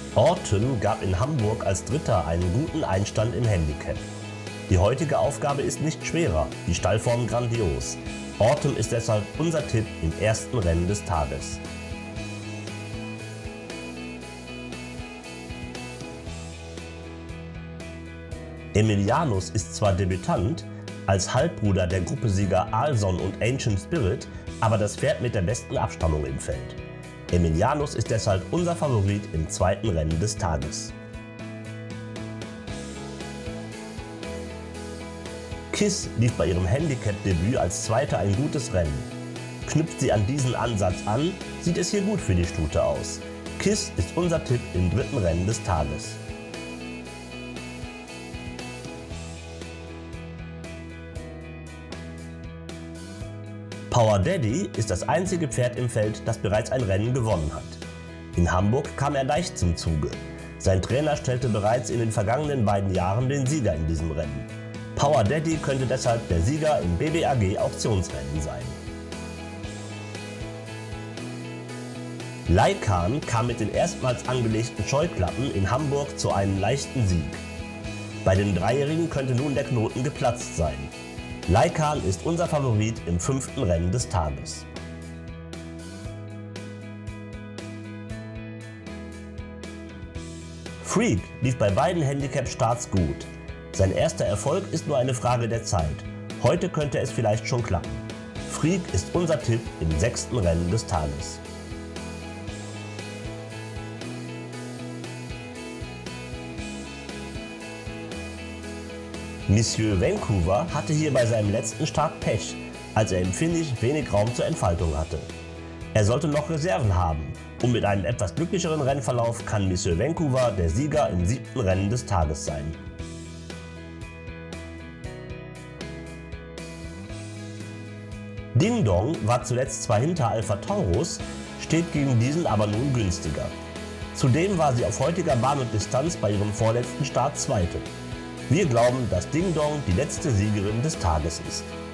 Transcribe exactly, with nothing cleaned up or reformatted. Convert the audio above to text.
Autumn gab in Hamburg als Dritter einen guten Einstand im Handicap. Die heutige Aufgabe ist nicht schwerer, die Stallform grandios. Autumn ist deshalb unser Tipp im ersten Rennen des Tages. Emilianus ist zwar Debütant, als Halbbruder der Gruppesieger Alson und Ancient Spirit, aber das Pferd mit der besten Abstammung im Feld. Emilianus ist deshalb unser Favorit im zweiten Rennen des Tages. Kiss lief bei ihrem Handicap-Debüt als Zweiter ein gutes Rennen. Knüpft sie an diesen Ansatz an, sieht es hier gut für die Stute aus. Kiss ist unser Tipp im dritten Rennen des Tages. Power Daddy ist das einzige Pferd im Feld, das bereits ein Rennen gewonnen hat. In Hamburg kam er leicht zum Zuge. Sein Trainer stellte bereits in den vergangenen beiden Jahren den Sieger in diesem Rennen. Power Daddy könnte deshalb der Sieger im B B A G Auktionsrennen sein. Laikan kam mit den erstmals angelegten Scheuklappen in Hamburg zu einem leichten Sieg. Bei den Dreijährigen könnte nun der Knoten geplatzt sein. Laikan ist unser Favorit im fünften Rennen des Tages. Freak lief bei beiden Handicap-Starts gut. Sein erster Erfolg ist nur eine Frage der Zeit. Heute könnte es vielleicht schon klappen. Freak ist unser Tipp im sechsten Rennen des Tages. Monsieur Vancouver hatte hier bei seinem letzten Start Pech, als er im Finish wenig Raum zur Entfaltung hatte. Er sollte noch Reserven haben und mit einem etwas glücklicheren Rennverlauf kann Monsieur Vancouver der Sieger im siebten Rennen des Tages sein. Ding Dong war zuletzt zwar hinter Alpha Taurus, steht gegen diesen aber nun günstiger. Zudem war sie auf heutiger Bahn und Distanz bei ihrem vorletzten Start Zweite. Wir glauben, dass Ding Dong die letzte Siegerin des Tages ist.